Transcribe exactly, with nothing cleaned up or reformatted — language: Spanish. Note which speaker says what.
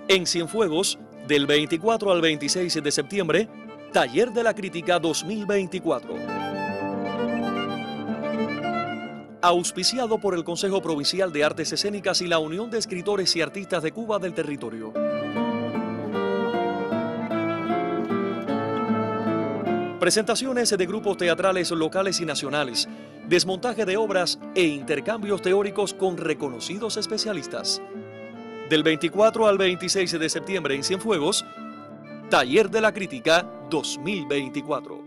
Speaker 1: En Cienfuegos, del veinticuatro al veintiséis de septiembre, Taller de la Crítica dos mil veinticuatro. Auspiciado por el Consejo Provincial de Artes Escénicas y la Unión de Escritores y Artistas de Cuba del Territorio. Presentaciones de grupos teatrales locales y nacionales, desmontaje de obras e intercambios teóricos con reconocidos especialistas. Del veinticuatro al veintiséis de septiembre en Cienfuegos, Taller de la Crítica dos mil veinticuatro.